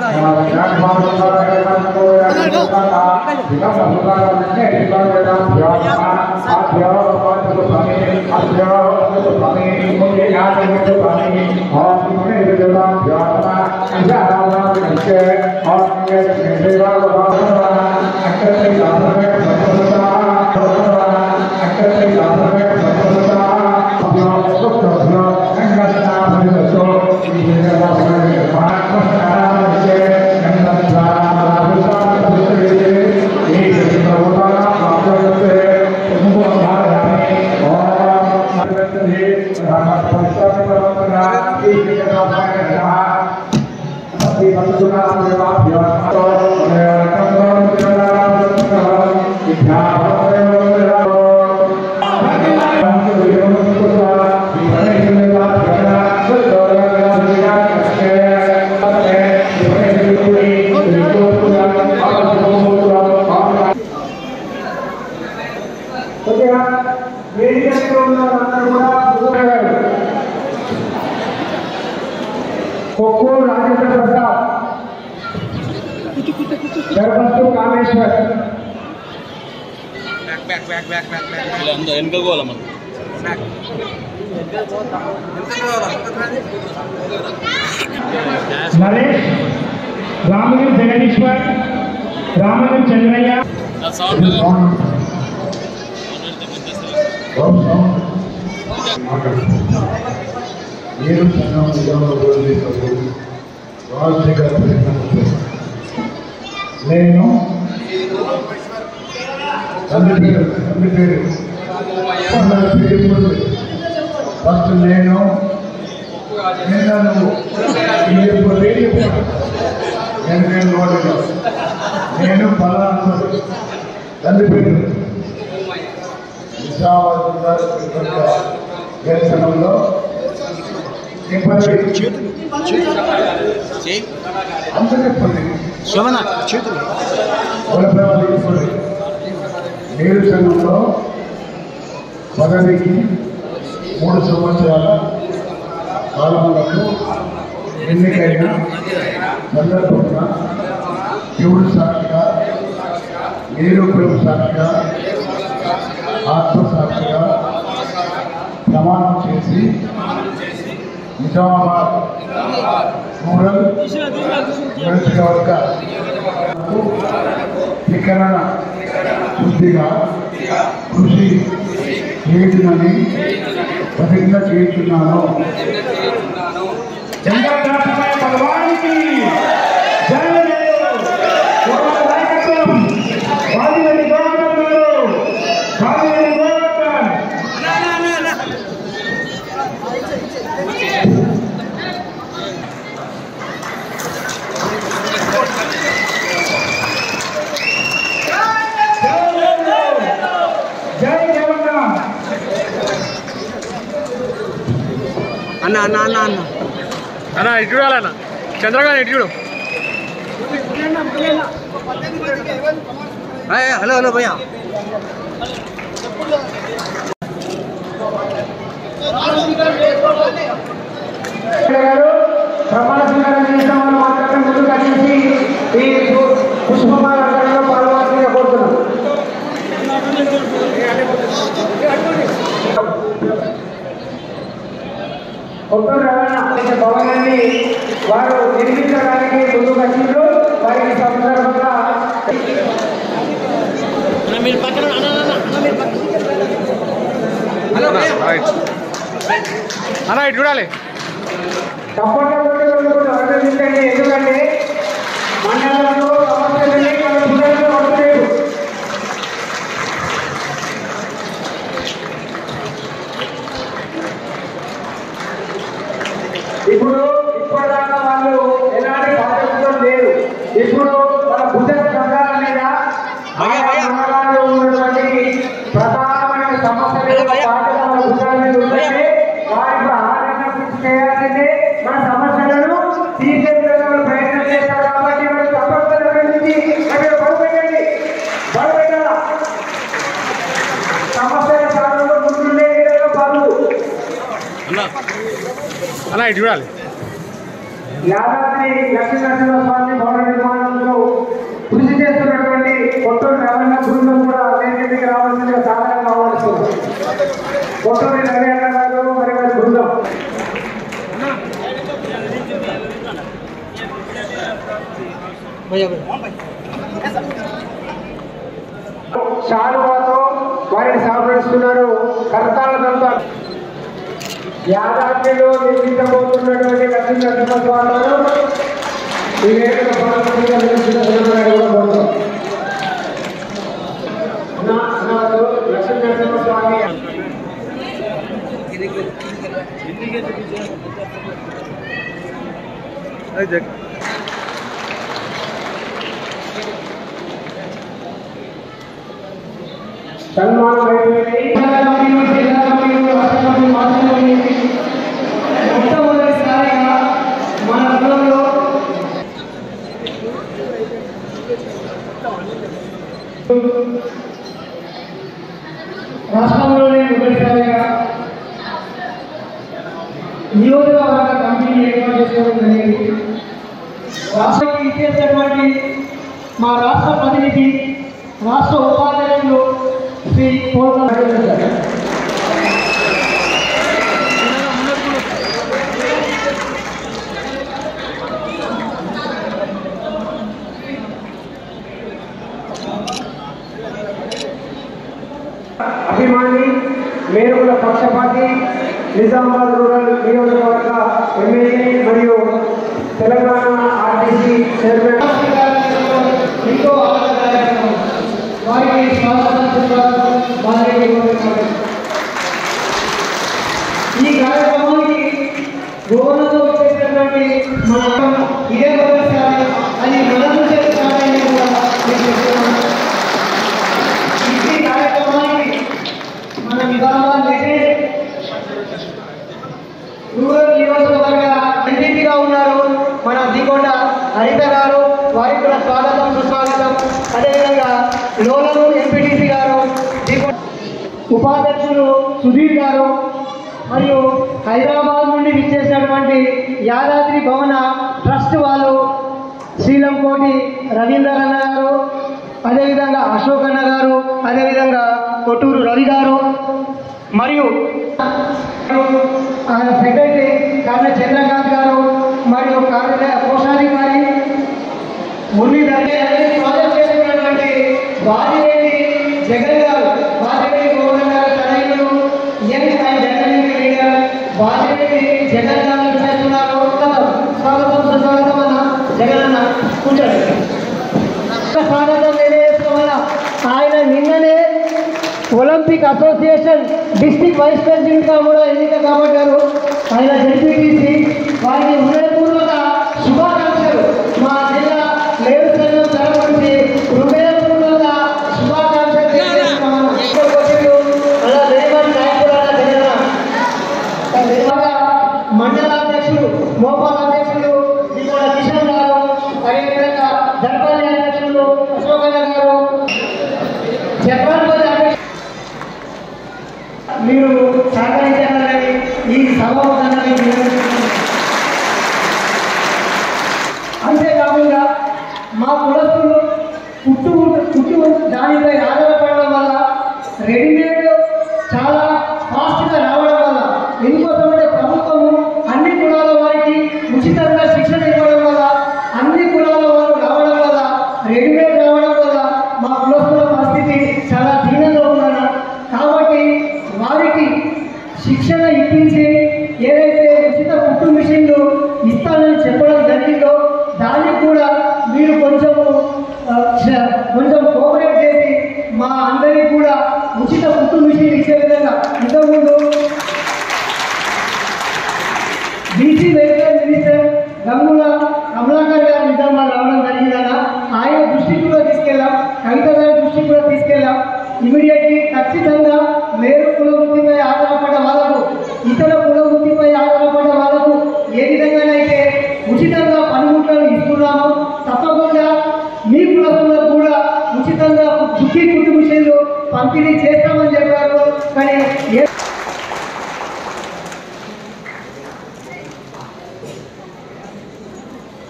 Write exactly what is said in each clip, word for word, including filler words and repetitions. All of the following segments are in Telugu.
नरेश रामलिंग जगदीश्वर रामलिंग चंद्रయ్య నేను తండ్రి పేరు తండ్రి పేరు ఫస్ట్ నేను నేను నేను నోటిలో నేను పలానా తండ్రి పేరు దర్శనంలో అంత చెప్పండి నీరు సంఘంలో పదవికి మూడు సంవత్సరాల కాలములకు ఎన్నికైన సందర్భంగా శివుడు సాక్షిగా నీరూపురం సాక్షిగా ఆత్మసాక్షిగా ప్రమాణం చేసి నిజామాబాద్ రూరల్ నియోజకవర్గ వికరణ శుద్ధిగా కృషి చేయటమని ప్రతిజ్ఞ చేస్తున్నాను. భగవానికి అన్న అన్న అన్న అన్న అన్న ఇటు చూడాలన్న చంద్రగారు ఇటు చూడు. హలో హలో భయ్యా ప్రమాణ స్వీకారం చేసిన వాళ్ళు మాత్రమే ముందుకు వచ్చేసి ఈ పుష్పమాల పాల్గొనాలని కోరుతున్నాం. కొత్తూరు రవాణా భవనాన్ని వారు నిర్మించడానికి ముందుకు వచ్చిండ్రు. వారికి సందర్భంగా అన్న ఇటు చూడాలి. తప్పకుండా ఆలోచించండి. ఎందుకంటే మండలంలో సమస్యలని మన పిల్లలు పడలేదు. ఇప్పుడు ఇప్పటిదాకా వాళ్ళు ఎలాంటి బాధ్యతలు లేరు. ఇప్పుడు మన బుద్ధ సంఘాల మీద మండలాల్లో ఉన్నటువంటి ప్రధానమైన సమస్యలు బాధ్యత మన బుద్ధాల మీద ఉంటే వారికి ఆదరణ కృషి చేయాలంటే మన సమస్యలను తీర్చేందుకు ప్రయత్నం చేస్తారు. కాబట్టి మనం తప్పకుండా నుంచి అక్కడ బలపెట్టండి బలపెట్టాల సమస్యల సాధనలో ముందుండే విధంగా పనులు అలా ఇటు చూడాలి. యాదాద్రి లక్ష్మీనరసింహస్వామి భవన నిర్మాణంలో కృషి చేస్తున్నటువంటి కొట్టూరి రవణ బృందం కూడా వేదికకి రావాల్సిందిగా సాధారణంగా ఆహ్వానిస్తుంది. కొట్టూరి రవి అన్న గారు మరి వారి బృందం శాలువాతో వారిని సాగరిస్తున్నారు. కర్తాలదంతా యాదాద్రిలో నిర్మించబోతున్నటువంటి లక్ష్మీనరసింహస్వామి ఈ వేదిక కూడా లక్ష్మీనరసింహస్వామి సన్మానం అయిపోయింది. మొట్టమొదటిసారిగా మన కులంలో రాష్ట్రంలోనే మొదటిసారిగా నియోజకవర్గ కమిటీని ఏర్పాటు చేసుకోవడం జరిగింది. రాష్ట్రానికి ఇచ్చేసినటువంటి మా రాష్ట్ర ప్రతినిధి రాష్ట్ర ఉపాధ్యక్షులు శ్రీ కోట అభిమాని మేరుకుల పక్షపాతి నిజామాబాద్ రూరల్ నియోజకవర్గ ఎమ్మెల్యే మరియు తెలంగాణ ఆర్టీసీ చైర్మన్ ఎంతో వారికి ఈ కార్యక్రమానికి గోవనతో వచ్చేసినటువంటి మన ఇదే మొదటిసారి అది మన నుంచే స్టార్ట్ అయింది కూడా ఈ కార్యక్రమానికి మన నిజామాబాద్ లెజెండ్ రూరల్ నియోజకవర్గ ఎంపీగా ఉన్నారు మన దిగొండ హరిత గారు, వారికి కూడా స్వాగతం సుస్వాగతం. అదేవిధంగా లోలము ఎంపీటీసీ గారు, ఉపాధ్యక్షులు సుధీర్ గారు మరియు హైదరాబాద్ నుండి విచ్చేసినటువంటి యాదాద్రి భవన ట్రస్ట్ వాళ్ళు శ్రీలంకోటి రవీందర్ అన్న గారు, అదేవిధంగా అశోక్ అన్న గారు, అదేవిధంగా కొట్టూరు రవి గారు మరియు సెక్రటరీ కాళ్ళ చంద్రకాంత్ గారు మరియు కార్యాలయ కోశాధికారి మురళీధర్ ప్రాజెక్ట్ చేసినటువంటి వాదిరెడ్డి జగన్ గారు, వాదిరెడ్డి గోవర్ధన్ గారు తనయులు young and dynamic leader Vadireddy Jagan గారు చేస్తున్నారు. స్వాగతం సుస్వాగతం అన్న జగన్ అన్న కూర్చోండి. స్వాగతం తెలియజేసుకోవాలా. ఆయన నిన్ననే ఒలింపిక్ అసోసియేషన్ డిస్ట్రిక్ట్ వైస్ ప్రెసిడెంట్గా కూడా ఎన్నిక కాబట్టారు. ఆయన జెడ్పీటీసీ, వారికి హృదయపూర్వక శుభాకాంక్షలు. మా జిల్లా లేరు సంఘం తరఫు నుంచి హృదయపూర్వక శుభాకాంక్షలు తెలియజేస్తున్నాము. అలా రేవంత్ నాయకురాల జగన్ మండలాధ్యక్షులు, మోపాల్ అధ్యక్షులు ఇక్కడ కిషన్ గారు, అదేవిధంగా దర్పల్లి అధ్యక్షులు అశోకన్న గారు, జపాన్పల్లి అధ్యక్షులు మీరు సహకరించాలని ఈ సభాముఖంగా అంతేకాకుండా మా కులస్తులు పుట్టు పుట్టు దానిపై ఆధారపడడం వల్ల రెడీమేడ్ చాలా ఫాస్ట్గా రావడం వల్ల ఎందుకోసమంటే ప్రభుత్వము అన్ని కులాల వారికి ఉచితంగా శిక్షణ ఇవ్వడం వల్ల అన్ని కులాల వారు రావడం వల్ల రెడీమేడ్ రావడం వల్ల మా కులస్తుల పరిస్థితి చాలా దీనంగా ఉన్నారు. కాబట్టి వారికి శిక్షణ ఇప్పించి ఏదైతే ఉచిత కుట్టు మిషన్లు ఇస్తానని చెప్పడం జరిగిందో దానికి కూడా మీరు కొంచెము కొంచెం కోఆపరేట్ చేసి మా అందరికీ కూడా ఉచిత కుట్టు మిషన్ ఇచ్చే విధంగా ఇంతకుముందు BC welfare minister Gangula Kamalakar గారు నిజామాబాద్ రావడం జరిగిందన్న. ఆయన దృష్టికి కూడా తీసుకెళ్ళాం, కవిత గారి దృష్టికి కూడా తీసుకెళ్ళాం. ఇమీడియట్లీ ఖచ్చితంగా వేరు కుల వృత్తిపై ఆధారపడ్డ వాళ్ళకు, ఇతర కుల వృత్తిపై ఆధారపడ్డ వాళ్ళకు ఏ విధంగానైతే ఉచితంగా పనిముట్లను ఇస్తున్నామో తప్పకుండా మీ కులస్తులకు కూడా ఉచితంగా చుక్కీ కుట్టు మిషన్లు పంపిణీ చేస్తామని చెప్పారు. కానీ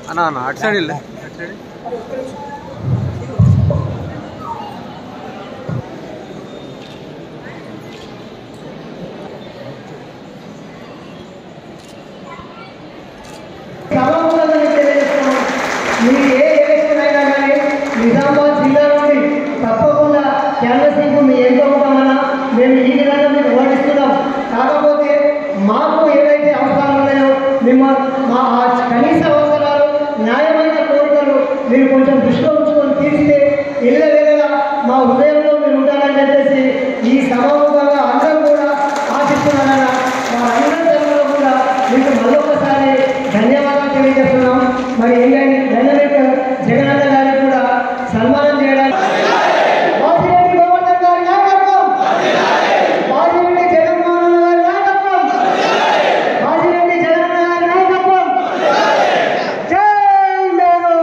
అన్న అన్న అటు సైడ్ వెళ్ళే అటు సైడ్ మీరు ఏ ఎలక్షన్ అయినా కానీ నిజామాబాద్ జిల్లా నుండి తప్పకుండా క్యాన్వసింగ్ మీ ఎంత ఉంటామన్నా మేము ఈ విధంగా మీకు ఓటిస్తున్నాం. కాకపోతే మాకు ఏదైతే అవసరాలు ఉన్నాయో మిమ్మ మా కనీస అవసరాలు న్యాయమైన కోరికలు మీరు కొంచెం దృష్టిలో ఉంచుకొని తీరిస్తే ఇళ్ళ వేళ మా హృదయంలో మీరు ఉంటారని చెప్పేసి ఈ సమావేశంగా అందరూ కూడా ఆశిస్తున్నారన్న మా అందరి తరఫున కూడా మీకు మరొకసారి ధన్యవాదాలు తెలియజేస్తున్నాం. మరి ఏంటంటే డైనమిక్ జగనన్న గారికి కూడా సన్మానం చేయడానికి వాసిరెడ్డి గోవర్ధన్ గారి నాయకత్వం, వాసిరెడ్డి జగన్మోహన్ గారి నాయకత్వం, వాసిరెడ్డి జగనన్న గారి నాయకత్వం. జై మేరు,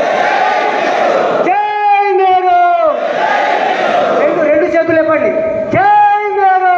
జై మేరు. రెండు రెండు చేతులు ఇవ్వండి. జై మేరు,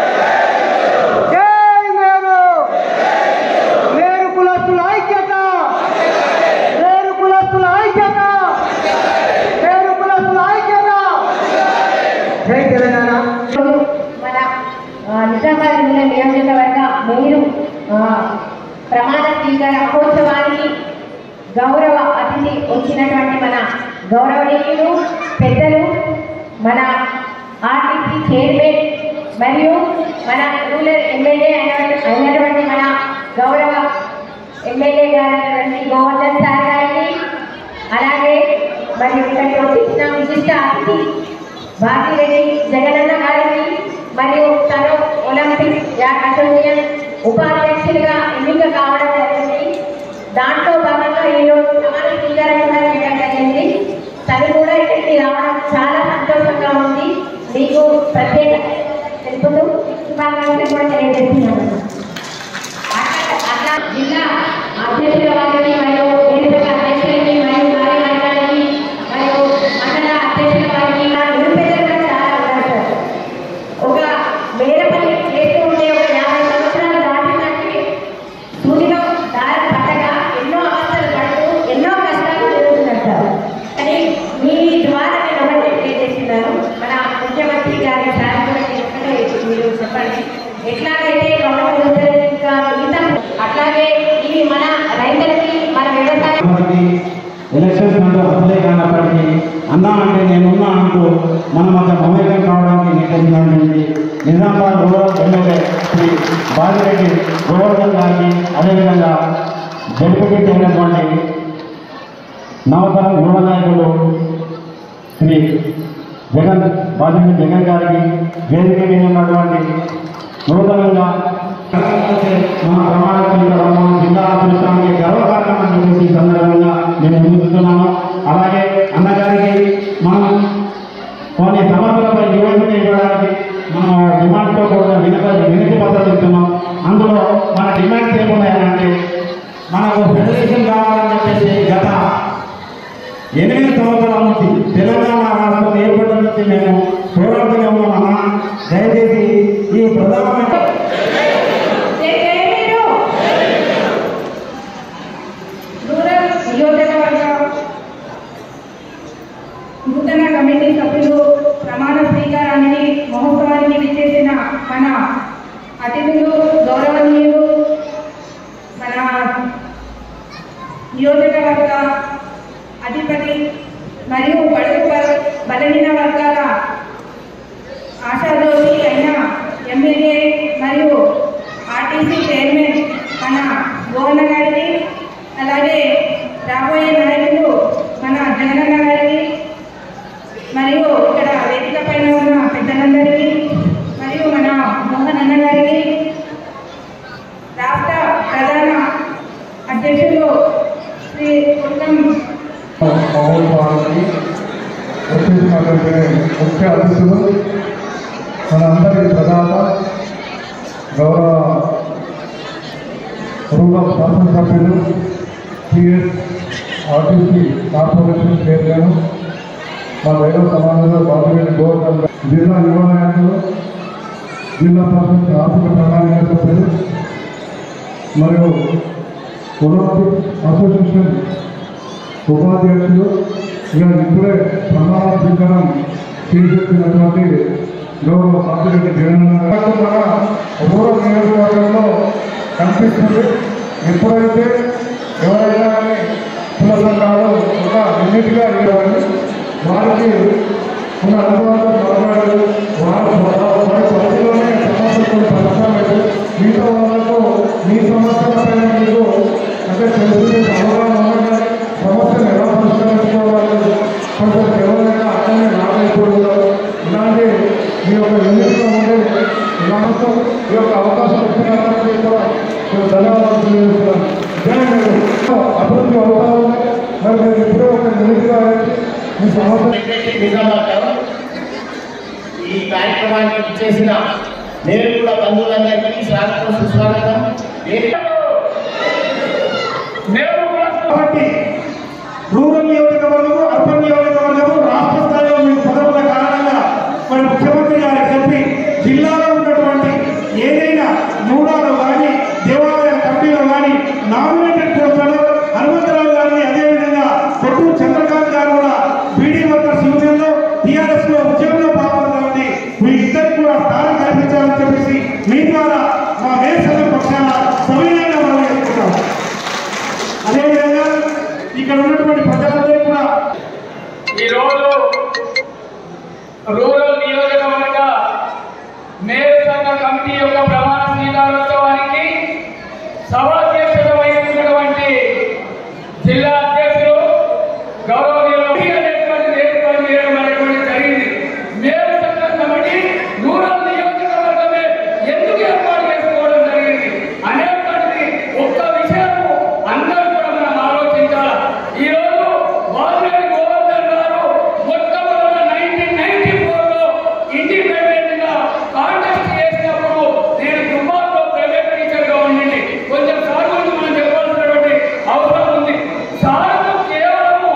జై మేరు. మేరు కులస్తుల ఐక్యత, మేరు కులస్తుల ఐక్యత, మేరు కులస్తుల ఐక్యత. జై తెలంగాణ. మన ఆ, నిజామాబాద్ జిల్లా నియోజకవర్గ మేయర్ ఆ, ప్రమాణ స్వీకార మహోత్సవానికి గౌరవ అతిథి వచ్చినటువంటి మన గౌరవనీయులు పెద్దలు, మన ఆర్టీసీ చైర్మన్ మరియు మన రూరల్ ఎమ్మెల్యే అయినటువంటి మన గౌరవ ఎమ్మెల్యే గారైనటువంటి గోవర్ధన్ సార్ గారికి, అలాగే మరి ఇక్కడికి వచ్చిన విశిష్ట అతిథి భారతీరెడ్డి జగనన్న గారికి, మరియు తను ఒలింపిక్ అసోసియేషన్ ఉపాధ్యక్షులుగా ఎన్నిక కావడం జరిగింది. దాంట్లో భాగంగా ఈరోజు ప్రమాణ స్వీకారం కూడా చేయడం జరిగింది. తను కూడా ఇక్కడికి రావడం చాలా సంతోషంగా ఉంది. మీకు ప్రత్యేక తెలుపుతూ శుభాకాంక్షలు కూడా తెలియజేస్తున్నాను. అట్లా జిల్లా అధ్యక్షుల వారిని మరియు నిరుపేద అధ్యక్షులకి మరియు కార్యవర్గానికి మరియు మండల అధ్యక్షుల వారికి నిరుపేదలు కూడా చాలా ఉన్నారు సార్. ఒక మేరపల్లి చేస్తూ ఉంటే ఒక యాభై సంవత్సరాలు దాటినట్టు సూదిలో దారి పట్టగా ఎన్నో అవస్థలు పడుతూ ఎన్నో కష్టాలు జరుగుతున్నారు సార్. కానీ మీ ద్వారా నేను ఒకటి తెలియజేస్తున్నాను. మన ముఖ్యమంత్రి గారి సార్ కూడా ఒక్కటే మీరు చెప్పండి. ఎట్లాగైతే గౌరవ ఇంకా మిగతా అట్లాగే ఇవి మన రైతులకి మన వ్యవసాయం ఎలక్షన్స్ అంటూ అసలే కానప్పటికీ అన్నా అంటే నేనున్నా అంటూ మన మధ్య మమేకం కావడానికి నిర్ణయించినటువంటి నిజామాబాద్ రూరల్ ఎమ్మెల్యే శ్రీ బాజిరెడ్డి గోవర్ధన్ గారికి, అదేవిధంగా జడ్పీటీ అయినటువంటి నవతరం యువ నాయకులు శ్రీ జగన్ బాజిరెడ్డి జగన్ గారికి, వేదిక మీద ఉన్నటువంటి నూతనంగా మన ప్రమాణ స్వీకారం జిల్లా అదృష్టానికి గర్వకారణం అని చెప్పేసి ఈ సందర్భంగా నేను ముందుతున్నాను. అలాగే అన్నగారికి మనం కొన్ని సమస్యలపై నివేదిక ఇవ్వడానికి మనం డిమాండ్తో కూడా వినతి వినతి పత్రాలు ఇస్తున్నాం. అందులో మన డిమాండ్స్ ఏమున్నాయంటే మనకు ఫెడరేషన్ కావాలని చెప్పేసి గత ఎనిమిది సంవత్సరాల నుంచి తెలంగాణ రాష్ట్రం ఏర్పడిన నుంచి మేము పోరాడుతూనే ఉన్నామన్నా. దయచేసి ఈ ప్రధానమైన నియోజకవర్గ నూతన కమిటీ సభ్యులు ప్రమాణ స్వీకారానికి మహోత్సవానికి విచ్చేసిన మన అతిథులు, గౌరవనీయులు, మన నియోజకవర్గ అధిపతి మరియు బడుగు బలహీన వర్గాల ఆశాజ్యోతి అయిన ఎమ్మెల్యే మరియు ఆర్టీసీ చైర్మన్ మన గోవర్ణ గారికి, అలాగే రాబోయే నాయకులు మన జగనన్న గారికి, మరియు ఇక్కడ వేదిక పైన ఉన్న పెద్దలందరికీ, మరియు మన మోహన్ అన్న గారికి, రాష్ట్ర ప్రధాన అధ్యక్షులు శ్రీ కుటుంబం మహోత్సవానికి వచ్చేసినటువంటి ముఖ్య అతిథులు, మనందరి ప్రధాన గౌరవ రూరల్ శాసనసభ్యులు, టీఎస్ ఆర్టీసీ కార్పొరేషన్ చైర్మన్, మా రైతు సమాజంలో బాధిరెడ్డి గోవర్ధన్, జిల్లా యువ నాయకులు, జిల్లా పరిషత్ ఆర్థిక ప్రణాళిక సభ్యులు మరియు ఒలింపిక్ అసోసియేషన్ ఉపాధ్యక్షులు ఇక ఇప్పుడే ప్రమాణ స్వీకారం చేసేసినటువంటి గౌరవ సాధ్యుడి జగన్ మన రూరల్ నియోజకవర్గంలో కనిపిస్తుంది. ఎప్పుడైతే ఎవరైనా కుల సంఘాలు ఒక యూనిట్గా ఇవ్వాలి వారికి ఉన్న అనుభవాలు మాట్లాడారు. వారి వారి పరిధిలోనే సమస్యలు పరిష్కారం మిగతా వాళ్ళకు మీ సమస్యల పైన మీకు అంటే తెలుసు అవగాహన ఉండగా సమస్యను ఎలా పరిష్కరించుకోవాలి కొంచెం ఎవరైనా అక్కడనే రాబోయకూడదు. ఇలాంటి మీ యొక్క యూనిట్లో ఉండే ఇలాంటి ఈ యొక్క అవకాశం ఇచ్చినందుకు కూడా నేను ధన్యవాదాలు తెలియజేస్తున్నాను. అభివృద్ధి అవుతా ఉంది. మరి మీరు ఎప్పుడో ఒక యూనిట్గా మీ సమస్య ఈ కార్యక్రమానికి ఇచ్చేసిన నేను కూడా బంధువులందరికీ స్వాగతం సుస్వాగతం. కాబట్టి రూరల్ నియోజకవర్గము అర్బన్ నియోజకవర్గము రాష్ట్ర స్థాయిలో మీకు పదవుల కారణంగా మరి ముఖ్యమంత్రి గారికి చెప్పి జిల్లాలో ఉన్నటువంటి ఏదైనా నూడాలో కానీ దేవాలయ కమిటీలో కానీ నామినేటెడ్ పోస్టులలో హనుమంతరావు గారిని అదేవిధంగా కొట్టూరు చంద్రకాంత్ గారు కూడా బీడీ వర్కర్స్ యూనియన్లో టీఆర్ఎస్ లో ఉద్యోగంలో పాల్గొన్నటువంటి మీ ఇద్దరికి కూడా స్థానం కల్పించాలని చెప్పేసి మీ ద్వారా మా మేసల పక్షాన సవినయంగా మనం చేసుకుంటాం. అదేవిధంగా ఇక్కడ ఉన్నటువంటి ప్రజలందరూ కూడా ఈరోజు రూరల్ నియోజకవర్గ మేయర్ సంఘ కమిటీ యొక్క ప్రమాణ స్వీకారోత్సవానికి సభాధ్యక్షత వహించినటువంటి జిల్లా అధ్యక్షులు గౌరవనీయులు అనేటువంటి ఏర్పాటు చేయడం అనేటువంటి జరిగింది. మేయర్ సంఘ కమిటీ రూరల్ నియోజకవర్గమే ఎందుకు ఏర్పాటు చేసుకోవడం జరిగింది అనేటువంటిది ఒక్క విషయము అందరూ కూడా మనం ఆలోచించాలి. ఈ రోజు వాల్మీకి గోవర్ధన్ గారు మొట్టమొదట నైన్టీన్ నైన్టీ ఫోర్ లో ఇండిపెండెంట్ గా కాంటెస్ట్ చేసినప్పుడు నేను దుబాయ్లో ప్రైవేట్ టీచర్ గా ఉండింది. కొంచెం సార్ గురించి మనం చెప్పాల్సినటువంటి అవసరం ఉంది. సార్కు కేవలము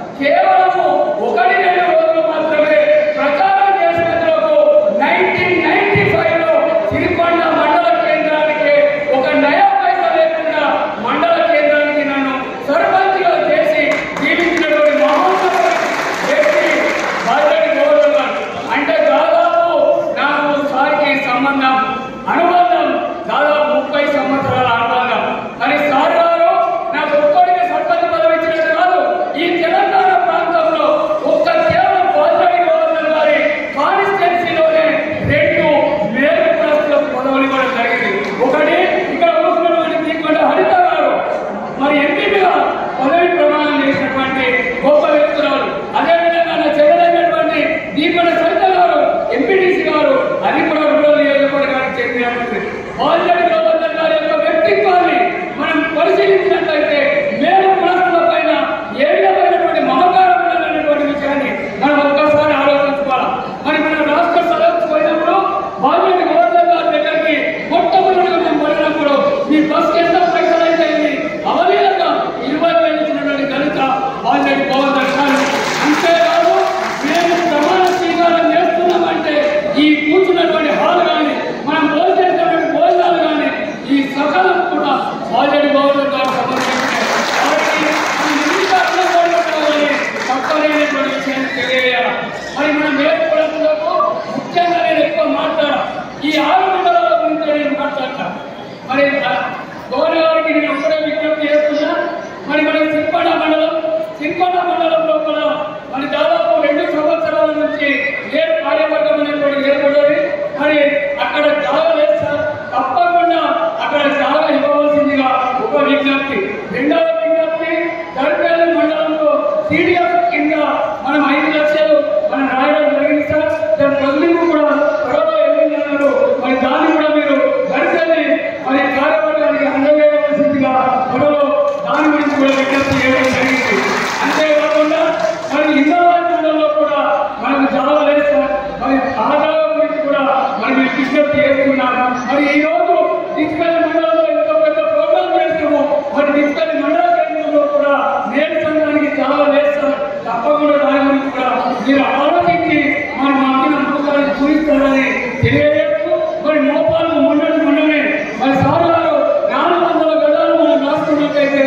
కేవలము ఒకటి రెండు రోజులు మాత్రమే ప్రచారం చేసినందుకు నైన్టీన్ నైన్టీ ఫైవ్ లో సిరికొండ మండల కేంద్రానికి ఒక నయా పైసా లేకుండా మండల కేంద్రానికి నన్ను సర్పంచ్ గా చేసి జీవించినటువంటి మహోన్నత వ్యక్తి బాలరెడ్డి గోవర్ధన్ గారు. అంటే దాదాపు నాకు సార్కి సంబంధం అనుబంధం దాదాపు ముప్పై సంవత్సరాల అనుబంధం. మరి సార్ గారు నాకు ఒక్కడికి సర్పంచ్ పదవి ఇచ్చినట్టు కాదు, ఈ తెలంగాణ ప్రాంతంలో ఒక్క కేవలం బాలరెడ్డి గోవర్ధన్ గారి కాన్స్టిట్యున్సీలోనే రెండు మేయర్ పోస్టులకు పదవులు ఇవ్వడం జరిగింది. ఒకటి ఇక్కడ కూర్చున్నటువంటి దీనికంటే హరిత గారు మరి ఎంపీగా పదవి ప్రమాణం చేసినటువంటి గొప్ప వ్యక్తురాలు. అదేవిధంగా నా చెల్లెలైనటువంటి దీపన సరిత గారు ఎంపీటీసీ గారు, అది కూడా రూరల్ నియోజకవర్గానికి చెందినటువంటి బాలరెడ్డి గోవర్ధన్ గారి యొక్క వ్యక్తిత్వాన్ని మనం పరిశీలించినట్లయితే మేలు పురస్కుల పైన ఏ విధమైనటువంటి మమకారం ఉన్నటువంటి విషయాన్ని మనం ఒక్కసారి ఆలోచించుకోవాలి. మరి మనం రాష్ట్ర సదస్సు పోయినప్పుడు బాలరెడ్డి గోవర్ధన్ గారి దగ్గరికి మొట్టమొదటిగా మేము వెళ్ళినప్పుడు మీ బస్ ఎంత పైసలు అయితే అవలీలంగా ఇరవై వేలు ఇచ్చినటువంటి దళిత బాలరెడ్డి గోవర్ధన్ గారు. అంతేకాదు మేము ప్రమాణ స్వీకారం చేస్తున్నామంటే ఈ కూర్చున్నటువంటి హాల్ కానీ మనం భోజనం భోజనాలు కానీ ఈ సకలం కూడా బాలరెడ్డి గోవర్ధన్ గారు సంబంధించినవి. కాబట్టి మనం ఎందుకు అర్థం చేసుకోవాలని తప్పలేనటువంటి విషయాన్ని తెలియజేయాలి. మరి మనం నేర్చుకోవడంలో ముఖ్యంగా నేను ఎక్కువ మాట్లాడా ఈ ఆరు మండలాల గురించి నేను మాట్లాడతా. మరి గవర్నర్ గారికి నేను ఒక్కడే విజ్ఞప్తి చేస్తున్నా. మరి మన సిరికొండ మండలం సిరికొండ మండలంలో కూడా మరి దాదాపు రెండు సంవత్సరాల నుంచి లేరు కార్యవర్గం అనేటువంటి ఏర్పడింది. మరి అక్కడ జాగా లేదు సార్, తప్పకుండా అక్కడ జాగా ఇవ్వవలసిందిగా ఒక విజ్ఞప్తి. రెండవ విజ్ఞప్తి, దర్పల్లి మండలంలో సిడిఎఫ్ కింద మనం ఐదు లక్షలు మనం రాయడం జరిగింది సార్. దాని ప్రజలకు కూడా త్వరలో వెళ్ళినారు. మరి దాన్ని కూడా మీరు దర్పల్లి మరి కార్యవర్గానికి అందజేయవలసిందిగా త్వరలో దాని గురించి కూడా విజ్ఞప్తి చేయడం జరిగింది. అంతేకాకుండా మరి ఇంద్రవారి మండలంలో కూడా మనకు చాలా లేదు సార్. మరి ఆదాల గురించి కూడా మరి మేము విజ్ఞప్తి చేస్తున్నాము. మరి ఈ రోజు తీసుకెళ్లి మండలంలో ఎంతో పెద్ద ప్రోగ్రాం చేస్తాము. మరి తీసుకెళ్లి మండల కేంద్రంలో కూడా నేడు సంఘానికి చాలా లేదు సార్. తప్పకుండా దాని గురించి కూడా మీరు ఆలోచించి మరి మా మీద నమ్మకాన్ని చూపిస్తారని తెలియజేస్తూ మరి మోపాలు మొన్నటి మొన్ననే మరి సార్ గారు నాలుగు వందల గదాలు మనం రాసుకున్నట్లయితే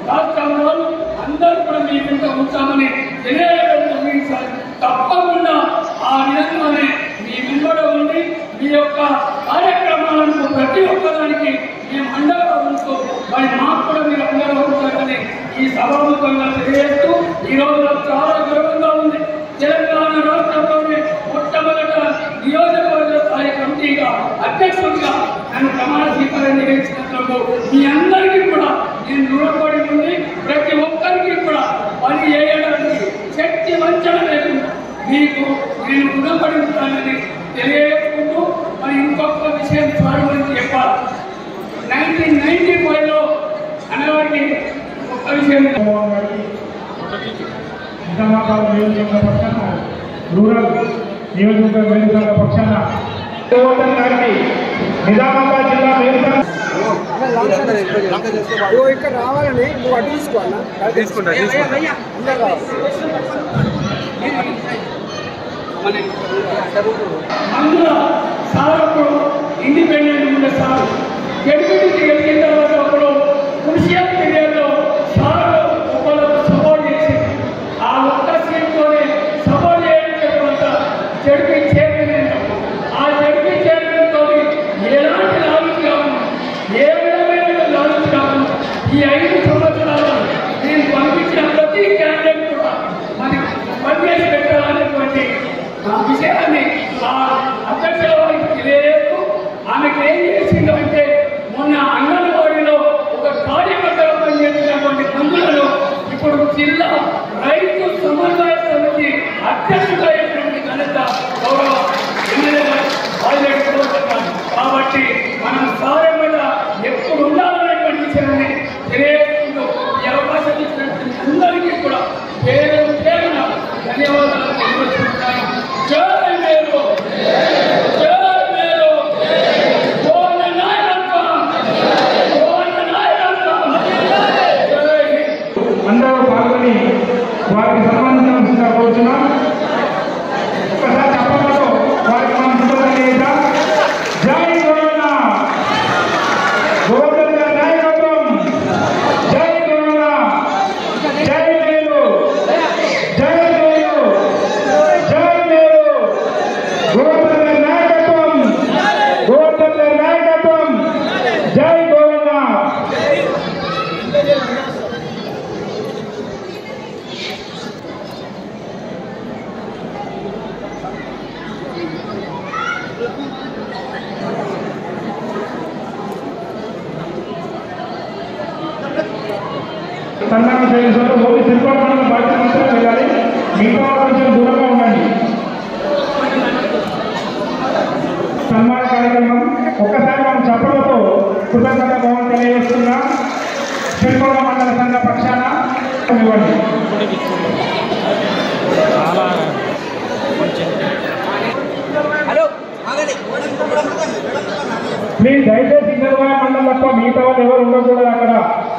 రాష్ట్రంలో అందరూ కూడా మీ వెంట ఉంటామని తెలియజేయడం తప్పకుండా ఆ విధంగానే మీ వెంబడ ఉండి మీ యొక్క కార్యక్రమాలను ప్రతి ఒక్కదానికి మేము అండగా ఉంటూ మరి మాకు కూడా మీరు అండగా ఉంటారని ఈ సభాముఖంగా తెలియజేస్తూ ఈ రోజు నాకు చాలా గర్వంగా ఉంది. తెలంగాణ రాష్ట్రంలోనే మొట్టమొదట నియోజకవర్గ స్థాయి కమిటీగా అధ్యక్షుడిగా నన్ను ప్రమాణ స్వీకారం చేసినందుకు మీ అందరికీ కూడా నేను రుణపడి ఉండి ప్రతి ఒక్కరికి కూడా పని చేయడానికి శక్తి వంచన లేకుండా మీకు నేను రుణపడి ఉంటానని తెలియజేసుకుంటూ మరి ఇంకొక విషయం సార్ గురించి చెప్పాలి. నైన్టీన్ నైన్టీ ఫైవ్లో అనవాడికి ఒక్క విషయం నిజామాబాద్ నియోజకవర్గ పక్షాన రూరల్ నియోజకవర్గ వేదికల పక్షాన గారికి నిజామాబాద్ జిల్లా వేదిక ఇక్కడ రావాలని నువ్వు అడ్డు తీసుకోవాలా తీసుకుంటా అందులో సార్ అప్పుడు ఇండిపెండెంట్ ఉండే సార్ గెలిపించి గెలిచిన తర్వాత అప్పుడు క్రూషియల్ పీరియడ్లో సార్ ఒకళ్ళకు సపోర్ట్ చేసి ఆ ఒక్క సీట్తోనే సపోర్ట్ చేయడం తర్వాత జడ్పీ చైర్మన్ ఆ జడ్పీ చైర్మన్తో ఎలాంటి లాభం కాకుండా ఏ విధమైన లాభం కాకుండా ఈ ఐదు సంవత్సరాలు నేను పంపించిన ప్రతి క్యాండిడేట్ కూడా మరి పనిచేసి పెట్టాలనేటువంటి ఆ విషయాన్ని ఆ అధ్యక్షుల వారికి తెలియజేస్తూ ఆమెకు ఏం చేసిందంటే మొన్న అంగన్వాడీలో ఒక కార్యకర్తగా పనిచేసినటువంటి మందులను ఇప్పుడు జిల్లా రైతు సమన్వయ సమితి అధ్యక్షుడిగా అయినటువంటి ఘనత గౌరవ ఎమ్మెల్యే గారు. కాబట్టి మనం సారమైన ఎప్పుడు ఉండాలనేటువంటి విషయాన్ని తెలియజేస్తూ ఈ అవకాశం ఇచ్చినటువంటి అందరికీ కూడా పేరు పేరున ధన్యవాదాలు తెలియజేస్తున్నాను. జై మేలు జై మేలు గోడ నాయకత్వం గోడ నాయకత్వం జై అందరూ పాల్గొని వారికి సంబంధించిన కూర్చున్నాం. ఒకసారి చెప్పడంతో వారికి మనం సిద్ధంగా చేద్దాం. జై గోవింద గోవింద నాయకత్వం జై గోవింద జై మేలు జై మేలు జై మేలు గోవింద నాయకత్వం గోవింద నాయకత్వం జై గోవింద. సన్మానం చేశారు. ఓన్లీ శిల్పకళ బాధ్యత మాత్రం వెళ్ళాలి. మిగతా కొంచెం దూరంగా ఉండండి. సన్మాన కార్యక్రమం ఒక్కసారి మనం చెప్పడంతో కృతజ్ఞత భావం తెలియజేస్తున్నా. శిల్పకళ మండల సంఘ పక్షాన ఇవ్వండి. ప్లీజ్ దయచేసి ఇంద్రవాయ మండలం తప్ప మిగతా వాళ్ళు ఎవరు ఉండకూడదు అక్కడ.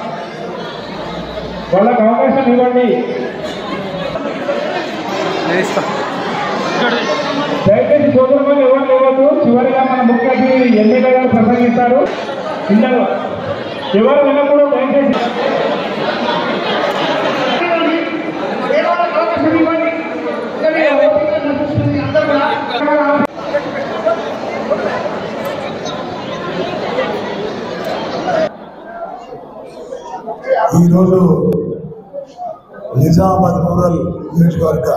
వాళ్ళకి అవకాశం ఇవ్వండి. దయచేసి సోదరులు ఎవరు లేవద్దు. చివరిగా మన ముఖ్య అతిథి ఎమ్మెల్యే గారు ప్రసంగిస్తారు. ఇందులో ఎవరు వెళ్ళకూడదు. దయచేసి అవకాశం ఇవ్వండి. ఈరోజు నిజామాబాద్ రూరల్ నియోజకవర్గ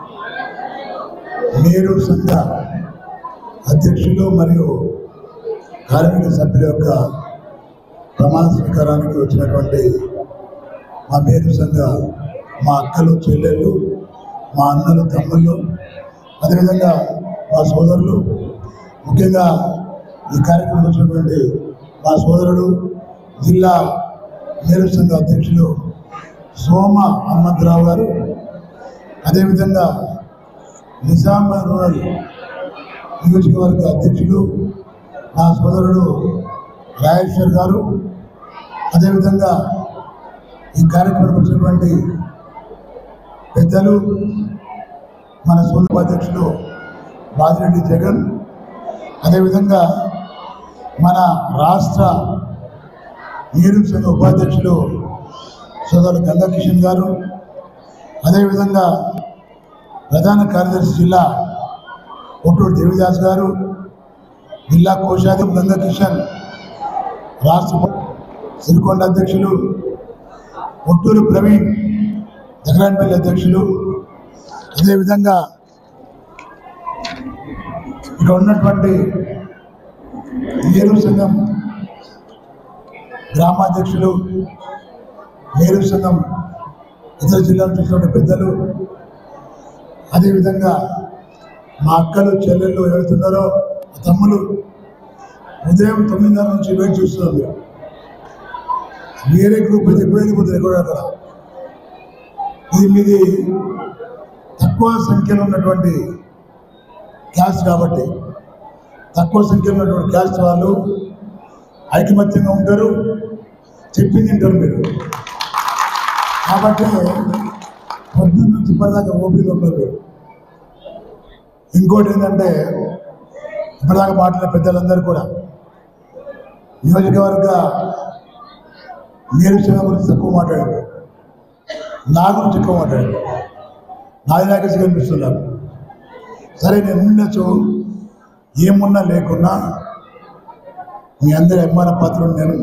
మేరు సంఘ అధ్యక్షులు మరియు కార్మిక సభ్యుల యొక్క ప్రమాణ స్వీకారానికి వచ్చినటువంటి మా మేరు సంఘ మా అక్కలు చెల్లెళ్ళు మా అన్నలు తమ్ముళ్ళు అదేవిధంగా మా సోదరులు ముఖ్యంగా ఈ కార్యక్రమం వచ్చినటువంటి మా సోదరుడు జిల్లా మేరు సంఘ అధ్యక్షులు సోమ హనుమంతరావు గారు అదేవిధంగా నిజామాబాద్ రూరల్ నియోజకవర్గ అధ్యక్షులు నా సోదరుడు రాజేశ్వర్ గారు అదేవిధంగా ఈ కార్యక్రమం వచ్చినటువంటి పెద్దలు మన సోదరు అధ్యక్షులు బాజిరెడ్డి జగన్ అదేవిధంగా మన రాష్ట్ర నీరు సంఘ ఉపాధ్యక్షులు సోదరులు గంగా కిషన్ గారు, అదేవిధంగా ప్రధాన కార్యదర్శి జిల్లా కొట్టూరు దేవిదాస్ గారు, జిల్లా కోశాధిపతి గంగా కిషన్, రాష్ట్ర సిరికొండ అధ్యక్షులు కొట్టూరు ప్రవీణ్, దగ్గరాన్పల్లి అధ్యక్షులు, అదేవిధంగా ఇక్కడ ఉన్నటువంటి నేరు సంఘం గ్రామాధ్యక్షులు, నేరు సంఘం ఇతర జిల్లాల చూసినటువంటి పెద్దలు, అదేవిధంగా మా అక్కలు చెల్లెళ్ళు ఎవరుతున్నారో తమ్ములు, ఉదయం తొమ్మిదిన్నర నుంచి వెయిట్ చూస్తున్నారు. వేరే గ్రూప్ అయితే ఎప్పుడు వెళ్ళిపోతుంది ఎక్కడ అక్కడ. ఇది మీది తక్కువ సంఖ్యలో ఉన్నటువంటి క్యాస్ట్ కాబట్టి తక్కువ సంఖ్యలో ఉన్నటువంటి క్యాస్ట్ వాళ్ళు ఐకమత్యంగా ఉంటారు, చెప్పింది తింటారు మీరు. కాబట్టి పొద్దున్న నుంచి ఇప్పటిదాకా ఓపిక ఉన్నారు. ఇంకోటి ఏంటంటే ఇప్పటిదాకా మాట్లాడిన పెద్దలందరూ కూడా నియోజకవర్గ నియోజకవర్గం గురించి తక్కువ మాట్లాడారు, నా గురించి ఎక్కువ మాట్లాడారు, నాది నాకేసి కనిపిస్తున్నారు. సరే నేను ఉండొచ్చు, ఏమున్నా లేకున్నా మీ అందరి అభిమాన పాత్రలు నేను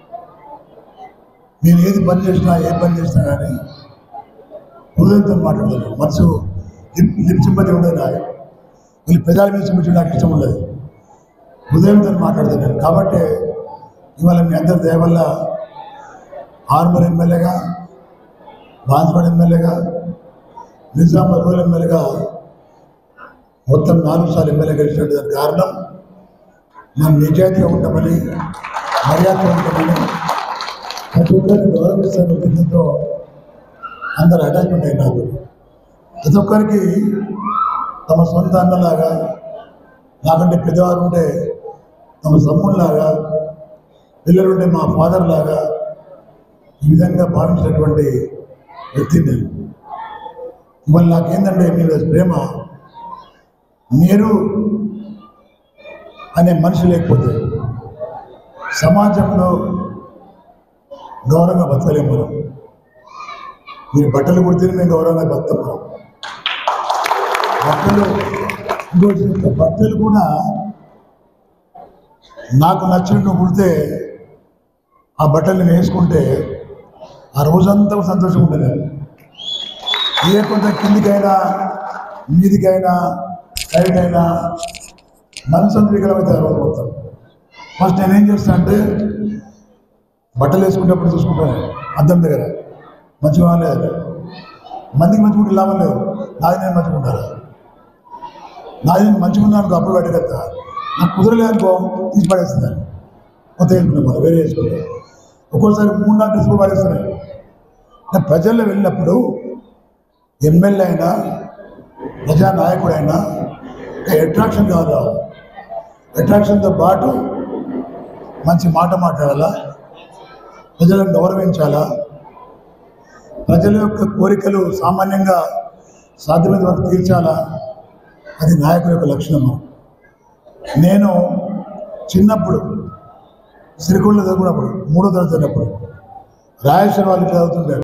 నేను ఏది పని చేసినా ఏ పని చేసినా కానీ హృదయంతో మాట్లాడతాను. మనసు లిప్ లిప్ సింపతి ఉండదు. నాకు వీళ్ళు పెదాల మీద సింపతి నాకు ఇష్టం ఉండదు, హృదయంతో మాట్లాడతాను నేను. కాబట్టి ఇవాళ మీ అందరి దయ వల్ల ఆర్మూర్ ఎమ్మెల్యేగా, బాన్స్వాడ ఎమ్మెల్యేగా, నిజామాబాద్ రూరల్ ఎమ్మెల్యేగా మొత్తం నాలుగు సార్లు ఎమ్మెల్యే గెలిచినట్టు. దానికి కారణం మనం నిజాయితీగా ఉంటామని, మర్యాదగా ఉంటామని, ప్రతి ఒక్కరిని గౌరవిస్తున్న ఉద్దేశంతో అందరు అటాచ్మెంట్ అయినారు. ప్రతి ఒక్కరికి తమ సొంత అన్నలాగా, నాకంటే పెద్దవారు ఉంటే తమ సమ్ముల్లాగా, పిల్లలు ఉంటే మా ఫాదర్ లాగా, ఈ విధంగా భావించినటువంటి వ్యక్తి నేను. ఇవాళ నాకేందంటే మీ ప్రేమ, మీరు అనే మనిషి లేకపోతే సమాజంలో గౌరవంగా బతకలేము మనం. మీరు బట్టలు కుడితే మేము గౌరవంగా బతుకుతాం. మనం బట్టలు ఇంకో బట్టలు కూడా నాకు నచ్చినట్టు కుడితే ఆ బట్టలు నేను వేసుకుంటే ఆ రోజంతా సంతోషం ఉంటుంది. ఏ కొంత కిందికైనా మీదికైనా సైడ్ అయినా మనసు వికలమైతే ఆ రోజు మొత్తం. ఫస్ట్ నేనేం చేస్తాను అంటే బట్టలు వేసుకునేటప్పుడు చూసుకుంటాను అద్దం దగ్గర, మంచిగా లేదు, మందికి మంచిగా లాభం లేదు, నాది నేను మంచిగా ఉండాలి. నాది నేను మంచిగా ఉన్నాను అప్పుడు బయటకెళ్తా, నాకు కుదరలేదనుకో తీసి పడేస్తున్నాను, కొత్త వేసుకున్నాను, మనం వేరే వేసుకుంటాను. ఒక్కోసారి మూడు నాలుగు డ్రెస్ కూడా పడేస్తున్నాయి. ప్రజల్లో వెళ్ళినప్పుడు ఎమ్మెల్యే అయినా ప్రజానాయకుడైనా అట్రాక్షన్ కావాలా, అట్రాక్షన్తో పాటు మంచి మాట మాట్లాడాలా, ప్రజలను గౌరవించాలా, ప్రజల యొక్క కోరికలు సామాన్యంగా సాధ్యమైన వరకు తీర్చాలా, అది నాయకుల యొక్క లక్షణము. నేను చిన్నప్పుడు సిరికొండ చదువుకున్నప్పుడు మూడో తరగతి చదివినప్పుడు రాజేశ్వర వాళ్ళు చదువుతుంటారు.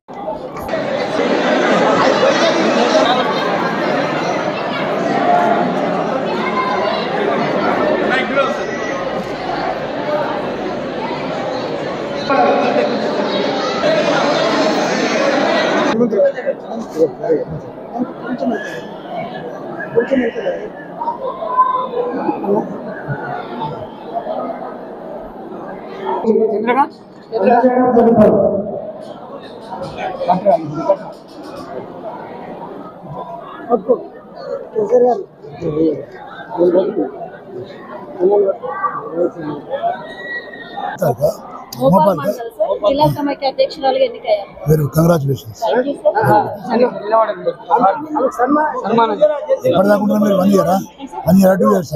జిల్లా సమైక్య అధ్యక్షురాలుగా ఎన్నికయ్యారు. Very congratulations. ఎప్పటిదాకా మీరు వన్ ఇయరా వన్ ఇయర్ టూ ఇయర్స్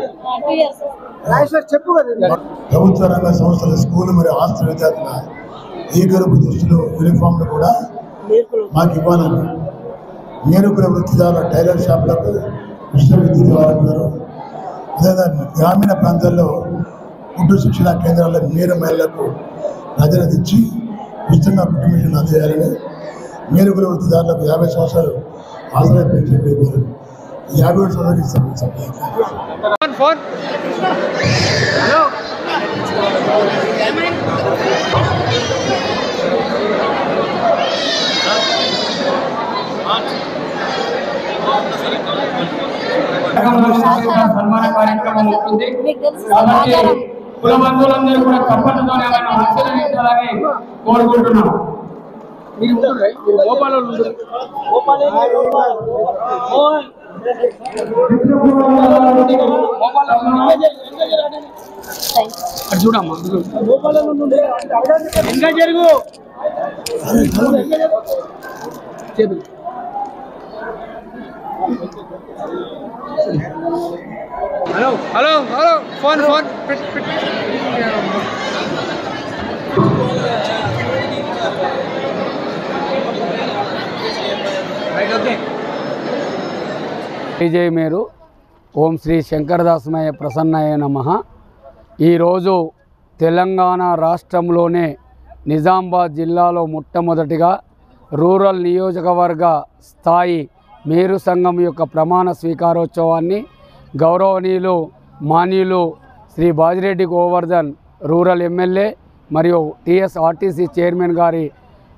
ప్రభుత్వ రంగ సంస్థల స్కూల్ మరియు హాస్టల్ విద్యార్థుల ఏకరూప దుస్తులు యూనిఫామ్లు కూడా మాకు ఇవ్వాలని నేరుకుల వృత్తిదారుల టైలర్ షాపులకు ఉచిత విద్యుత్ ఇవ్వాలన్నారు. అదేవిధంగా గ్రామీణ ప్రాంతాల్లో కుట్టు శిక్షణ కేంద్రాల నేర మహిళలకు ప్రాధాన్యత ఇచ్చి ఉచితంగా కుటుంబీకులను అందజేయాలని మేలుగుల వృత్తిదారులకు యాభై సంవత్సరాలు ఆశ్రయ పెన్షన్ యాభై ఏడు సంవత్సరాలు ఇస్తాం. ఫోన్ హలో సన్మాన కార్యక్రమం ఉంటుంది కాబట్టి కుల బంధువులందరూ కూడా తప్పనితోనే ఆయన ఆశీర్వదించాలని కోరుకుంటున్నాం. చూడమ్మా ఇంకా జరుగు చేతులు hello hello hello phone phone జయ మేరు ఓం శ్రీ శంకరదాసమయ ప్రసన్నయ నమః. ఈరోజు తెలంగాణ రాష్ట్రంలోనే నిజామాబాద్ జిల్లాలో మొట్టమొదటిగా రూరల్ నియోజకవర్గ స్థాయి మేరు సంఘం యొక్క ప్రమాణ స్వీకారోత్సవాన్ని గౌరవనీయులు మాన్యులు శ్రీ బాజిరెడ్డి గోవర్ధన్ రూరల్ ఎమ్మెల్యే మరియు టీఎస్ఆర్టీసీ చైర్మన్ గారి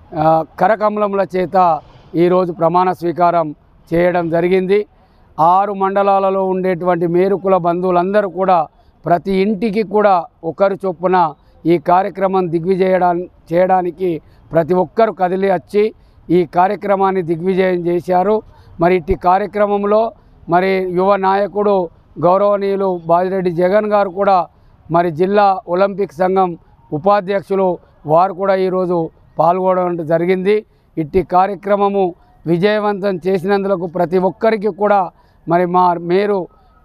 కరకమలముల చేత ఈరోజు ప్రమాణ స్వీకారం చేయడం జరిగింది. ఆరు మండలాలలో ఉండేటువంటి మేరుకుల బంధువులందరూ కూడా ప్రతి ఇంటికి కూడా ఒకరు చొప్పున ఈ కార్యక్రమం దిగ్విజయడా చేయడానికి ప్రతి ఒక్కరు కదిలి వచ్చి ఈ కార్యక్రమాన్ని దిగ్విజయం చేశారు. మరి ఇట్టి కార్యక్రమంలో మరి యువ నాయకుడు గౌరవనీయులు బాజిరెడ్డి జగన్ గారు కూడా మరి జిల్లా ఒలింపిక్ సంఘం ఉపాధ్యక్షులు వారు కూడా ఈరోజు పాల్గొనడం జరిగింది. ఇట్టి కార్యక్రమము విజయవంతం చేసినందుకు ప్రతి ఒక్కరికి కూడా మరి మా మేరు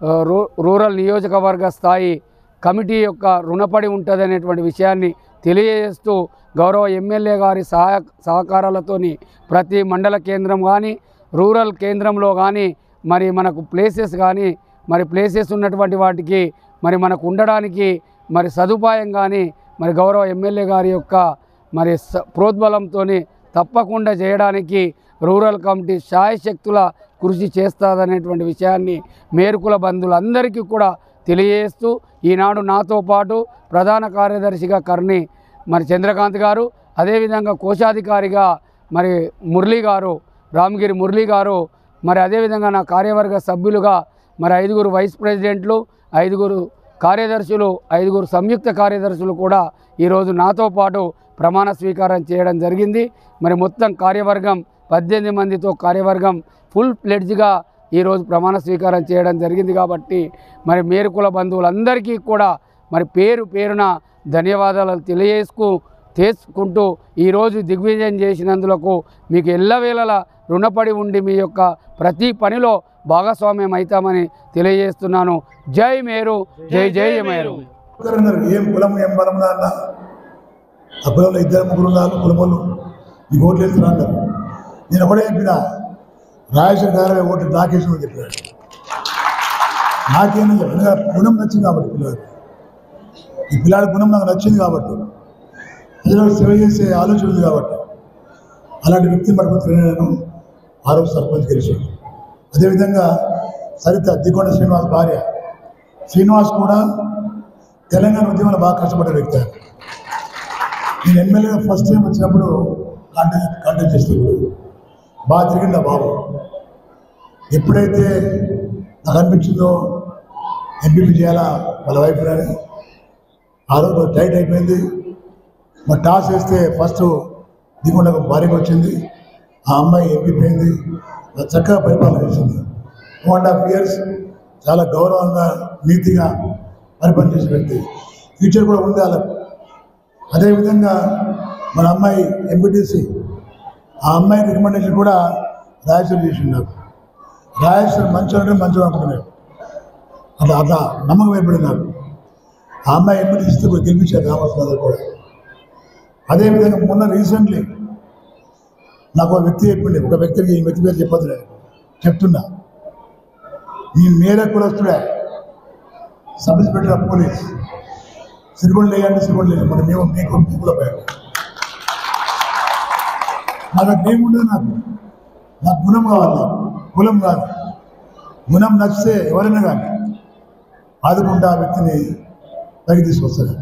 రూరల్ నియోజకవర్గ స్థాయి కమిటీ యొక్క రుణపడి ఉంటుంది అనేటువంటి విషయాన్ని తెలియజేస్తూ గౌరవ ఎమ్మెల్యే గారి సహాయ సహకారాలతోని ప్రతి మండల కేంద్రం కానీ రూరల్ కేంద్రంలో కానీ మరి మనకు ప్లేసెస్ కానీ మరి ప్లేసెస్ ఉన్నటువంటి వాటికి మరి మనకు ఉండడానికి మరి సదుపాయం కానీ మరి గౌరవ ఎమ్మెల్యే గారి యొక్క మరి ప్రోద్బలంతో తప్పకుండా చేయడానికి రూరల్ కమిటీ శాయశక్తుల కృషి చేస్తుందనేటువంటి విషయాన్ని మేరుకుల బంధువులందరికీ కూడా తెలియజేస్తూ ఈనాడు నాతో పాటు ప్రధాన కార్యదర్శిగా కర్ణి మరి చంద్రకాంత్ గారు, అదేవిధంగా కోశాధికారిగా మరి మురళీ గారు రామగిరి మురళీ గారు, మరి అదేవిధంగా నా కార్యవర్గ సభ్యులుగా మరి ఐదుగురు వైస్ ప్రెసిడెంట్లు, ఐదుగురు కార్యదర్శులు, ఐదుగురు సంయుక్త కార్యదర్శులు కూడా ఈరోజు నాతో పాటు ప్రమాణ స్వీకారం చేయడం జరిగింది. మరి మొత్తం కార్యవర్గం పద్దెనిమిది మందితో కార్యవర్గం ఫుల్ ప్లెడ్జ్గా ఈరోజు ప్రమాణ స్వీకారం చేయడం జరిగింది. కాబట్టి మరి మేరుకుల బంధువులందరికీ కూడా మరి పేరు పేరున ధన్యవాదాలు తెలియజేసుకు చేసుకుంటూ ఈరోజు దిగ్విజయం చేసినందులకు మీకు ఎల్లవేళలా రుణపడి ఉండి మీ యొక్క ప్రతి పనిలో భాగస్వామ్యం అవుతామని తెలియజేస్తున్నాను. జై మేరు, జై జై మేరు. ఏం కులం ఏం బలం అన్న ఆ కులంలో ఇద్దరు ముగ్గురు ఉన్నారు కులములు నీకు ఓట్లు వేస్తున్నా అన్నారు. నేను ఒకటే చెప్పిన రాజశేఖర గారు ఓట్లు నాకేసిన చెప్పినాడు. నాకేమని చెప్పిన గుణం నచ్చింది కాబట్టి పిల్లలు ఈ పిల్లాడి గుణం నాకు నచ్చింది కాబట్టి ప్రజలకు సేవ చేసే ఆలోచన ఉంది కాబట్టి అలాంటి వ్యక్తిని పట్టుకుని నేను ఆ రోజు సర్పంచ్ గెలిచాను. అదేవిధంగా సరిత దిగొండ శ్రీనివాస్ భార్య శ్రీనివాస్ కూడా తెలంగాణ ఉద్యమంలో బాగా కష్టపడ్డ వ్యక్తి. నేను ఎమ్మెల్యేగా ఫస్ట్ టైం వచ్చినప్పుడు కాంటాక్ట్ కాంటాక్ట్ చేసినప్పుడు బాగా తిరిగింది ఆ బాబు. ఎప్పుడైతే నాకు అనిపించిందో ఎంపీపీ చేయాలా వాళ్ళ వైఫ్ అని ఆ రోజు టైట్ అయిపోయింది. మరి టాస్ వేస్తే ఫస్ట్ దిగుండకు భార్యగా వచ్చింది. ఆ అమ్మాయి ఎంపీ అయింది. చక్కగా పరిపాలన చేసింది. టూ అండ్ హాఫ్ ఇయర్స్ చాలా గౌరవంగా నీతిగా పరిపాలన చేసిన వ్యక్తి. ఫ్యూచర్ కూడా ఉంది వాళ్ళకు. అదేవిధంగా మన అమ్మాయి ఎంపీటీసీ ఆ అమ్మాయి రికమెండేషన్ కూడా రాజేశ్వరి చేసింది. నాకు రాజేశ్వరి మంచిగా అంటే మంచిగా అనుకున్నాను. అట్లా అట్లా నమ్మకం ఏర్పడింది నాకు. ఆ అమ్మాయి ఎంపీటీసీతో కూడా గెలిపించారు రామస్వామి కూడా. అదేవిధంగా మొన్న రీసెంట్లీ నాకు ఒక వ్యక్తి చెప్పింది, ఒక వ్యక్తికి ఈ వ్యక్తి పేరు చెప్పదు నేను చెప్తున్నా. మీ మేర కులస్తుడే sub inspector of police Sirigonda లేదంటే సిరిగొండ లేదు. మన మేము మీకు కూడా పోయాము నాకు ఏముండదు, నాకు నాకు గుణం కావాలి, నాకు కులం కాదు. గుణం నచ్చితే ఎవరైనా కానీ ఆదుకుంటే ఆ వ్యక్తిని పైకి తీసుకొస్తాడు.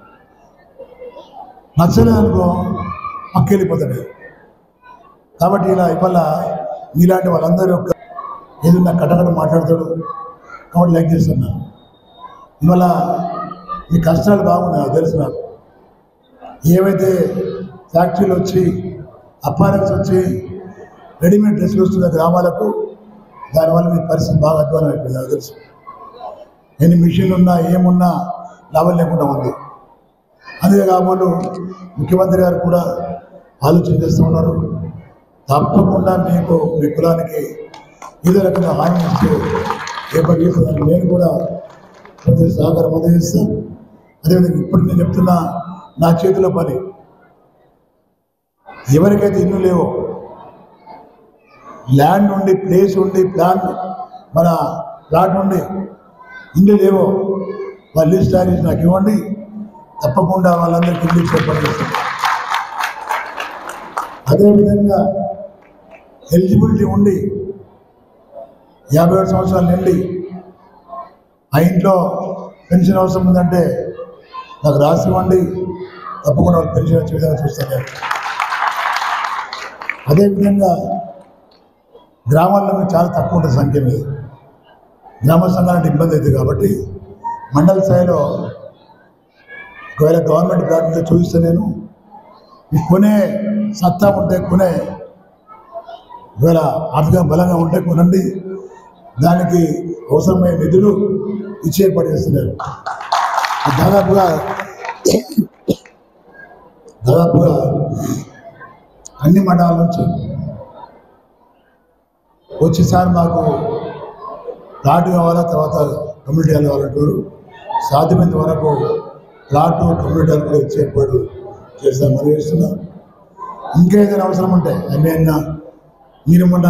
నచ్చలేదనుకో పక్కెళ్ళిపోతాడు. కాబట్టి ఇలా ఇవాళ మీలాంటి వాళ్ళందరూ యొక్క ఏదన్నా కటకట మాట్లాడతాడు కాబట్టి లైక్ చేస్తున్నాను. ఇవాళ మీ కష్టాలు బాగున్నాయో తెలుసు నాకు. ఏవైతే ఫ్యాక్టరీలు వచ్చి అపారెల్స్ వచ్చి రెడీమేడ్ డ్రెస్సులు వస్తున్న గ్రామాలకు దానివల్ల మీ పరిస్థితి బాగా అధ్వానం అయిపోయింది నాకు తెలుసు. ఎన్ని మిషన్లు ఉన్నా ఏమున్నా లాభం లేకుండా ఉంది. అందుకే కాబోలు ముఖ్యమంత్రి గారు కూడా ఆలోచన చేస్తూ ఉన్నారు. తప్పకుండా మీకు మీ కులానికి ఏదో రకంగా హామీ ఇస్తూ ఏర్పాటు చేస్తున్నాను. నేను కూడా కొంచెం సహకారం అందజేస్తాను. అదేవిధంగా ఇప్పుడు నేను చెప్తున్నా, నా చేతిలో పని ఎవరికైతే ఇల్లు లేవో, ల్యాండ్ ఉండి ప్లేస్ ఉండి ప్లాన్ మన ప్లాట్ ఉండి ఇల్లు లేవో వాళ్ళ లిస్ట్ తయారు నాకు ఇవ్వండి. తప్పకుండా వాళ్ళందరికీ ఇల్లు ఏర్పాటు చేస్తాను. అదేవిధంగా ఎలిజిబిలిటీ ఉండి యాభై ఏడు సంవత్సరాలు నిండి ఆ ఇంట్లో పెన్షన్ అవసరం ఉందంటే నాకు రాసి ఇవ్వండి. తప్పకుండా వాళ్ళు పెన్షన్ వచ్చే విధంగా చూస్తాను. అదేవిధంగా గ్రామాల్లో మీకు చాలా తక్కువ ఉంటుంది సంఖ్య మీద. గ్రామ సంఘాలంటే ఇబ్బంది అవుతుంది కాబట్టి మండల స్థాయిలో ఒకవేళ గవర్నమెంట్ ప్రాంతంలో చూపిస్తే నేను మీకు కొనే సత్తా ఉంటే కొనే, ఒకవేళ ఆర్థికంగా బలంగా ఉంటే కొనండి. దానికి అవసరమైన నిధులు ఇచ్చి ఏర్పాటు చేస్తున్నారు. దాదాపుగా దాదాపుగా అన్ని మండలాల నుంచి వచ్చేసారి మాకు ప్లాట్ కావాలా, తర్వాత కమ్యూనిటీలు కావాలంటారు. సాధ్యమైనంత వరకు ప్లాటు కమ్యూనిటీలు కూడా ఇచ్చి ఏర్పాటు చేస్తాను మరి చేస్తున్నాం. ఇంకా ఏదైనా అవసరం ఉంటే ఏమైనా మీరు మొన్న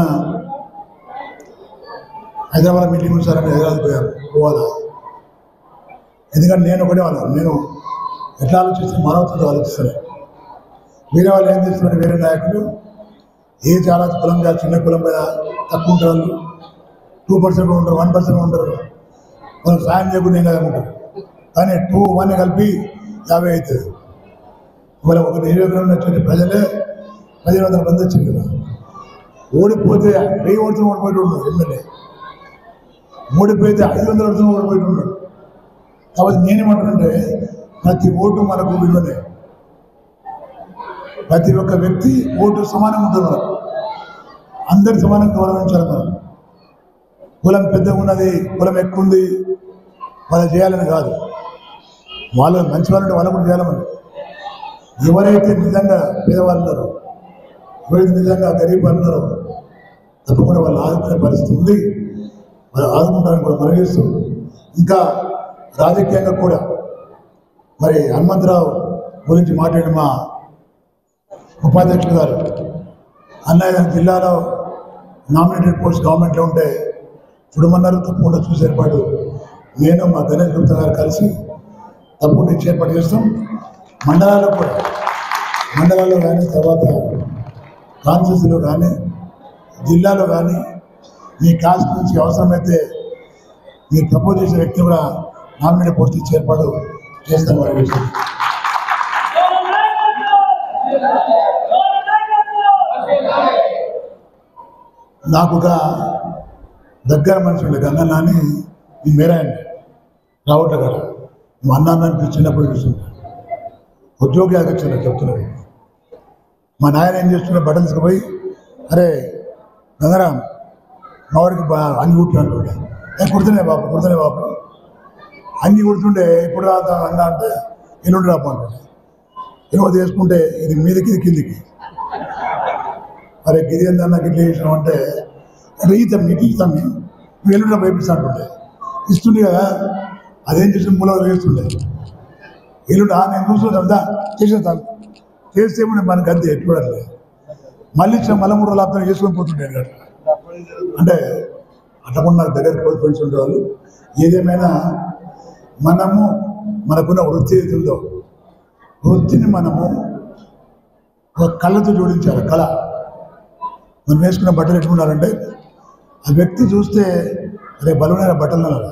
హైదరాబాద్ మీటింగ్ ఉంచారని హైదరాబాద్ పోయారు పోవాలా. ఎందుకంటే నేను ఒకటే వాళ్ళను, నేను ఎట్లా ఆలోచిస్తే మానవతతో ఆలోచిస్తాను. వేరే వాళ్ళు ఏం చేస్తున్నారు, వేరే నాయకులు ఏ చాలా కులం కాదు, చిన్న కులం మీద తక్కువ ఉంటారు, టూ పర్సెంట్ ఉంటారు, వన్ పర్సెంట్ ఉంటారు. వాళ్ళు సాయం చేయకుండా ఏం కాదనుకుంటారు. కానీ టూ వన్ కలిపి యాభై అవుతుంది. ఇవాళ ఒక నియోజకవర్గంలో వచ్చిన ప్రజలే పదిహేను వందల మంది వచ్చింది కదా. ఓడిపోతే వెయ్యి ఓడుతున్న ఓడిపోయి ఉన్నాడు ఎమ్మెల్యే, ఓడిపోతే ఐదు వందల ఓడుతున్న ఓడిపోయి ఉన్నాడు. కాబట్టి నేనేమంటానంటే ప్రతి ఓటు మనకు విలువనే. ప్రతి ఒక్క వ్యక్తి ఓటు సమానంగా ఉంటుంది. మనకు అందరి సమానంగా గౌరవించాలి. మనం కులం పెద్దగా ఉన్నది, కులం ఎక్కువ ఉంది వాళ్ళు చేయాలని కాదు. వాళ్ళు మంచి వాళ్ళంటే వాళ్ళు కూడా చేయాలి. మనం ఎవరైతే నిజంగా పేదవాళ్ళు ఉన్నారో, ఎవరైతే నిజంగా గరీబ్ వాళ్ళు ఉన్నారో తప్పకుండా వాళ్ళు ఆదుకునే పరిస్థితి ఉంది. వాళ్ళు ఆదుకుంటారని కూడా మనగేస్తూ, ఇంకా రాజకీయంగా కూడా మరి హనుమంతరావు గురించి మాట్లాడిన మా ఉపాధ్యక్షులు గారు అన్నయ్య జిల్లాలో నామినేటెడ్ పోస్ట్ గవర్నమెంట్లో ఉంటే చూడమన్నారు. తప్పకుండా చూసి ఏర్పాటు నేను మా గణేష్ గుప్తా గారు కలిసి తప్పకుండా ఇచ్చి ఏర్పాటు చేస్తాం. మండలాల్లో కూడా మండలాల్లో కానీ తర్వాత కాన్స్టిట్యూన్సీలో కానీ జిల్లాలో కానీ మీ కాస్ట్ నుంచి అవసరమైతే మీరు ప్రపోజ్ చేసే వ్యక్తిని కూడా నామినేటెడ్ పోస్ట్ ఇచ్చి ఏర్పాటు చేస్తాం. వారి విషయం నాకు ఒక దగ్గర మనిషి ఉండే గంగన్న అని ఈ మేరాయండి రావట్లే కదా. మా అన్న అన్న చిన్నప్పుడు చూస్తుంటా ఉద్యోగి ఆగచ్చిన చెప్తున్నారు. మా నాయన ఏం చేస్తున్నా బటన్స్కి పోయి, అరే గంగరాం మా వాడికి బా అంగి కుట్టు అంటుండే. ఏ కుడుతున్నాయి బాబు కుడుతున్నాయి బాబు అంగి కుడుతుండే. ఎప్పుడు రాదా అన్న అంటే ఎల్లుండి రాపు అంటుండే. ఎలువ చేసుకుంటే ఇది మీదకి ఇది కిందికి. అరే గిరి ఏందన్నా గిట్ల చేసినాం అంటే అంటే ఈ తమ్మి ఇటు తమ్మి నువ్వు ఎల్లుండి వైపిస్తా అంటుండే. ఇస్తుండే కదా, అదేం చేసిన మూలలు వేస్తుండే. ఎల్లుండి నేను చూసుకుంటా చేసిన తాను చేస్తే మనకు అంతే ఎట్టుకోవట్లే. మళ్ళీ ఇచ్చిన మళ్ళీ మూడు లాభం చేసుకొని పోతుండే. అంటే అట్లా కూడా నాకు దగ్గర క్లోజ్ ఫ్రెండ్స్ ఉండేవాళ్ళు. ఏదేమైనా మనము మనకున్న వృత్తి ఏది ఉందో వృత్తిని మనము ఒక కళతో జోడించాలి. కళ మనం వేసుకున్న బట్టలు ఎట్లుండాలంటే ఆ వ్యక్తి చూస్తే అదే బలమైన బట్టలు అలా.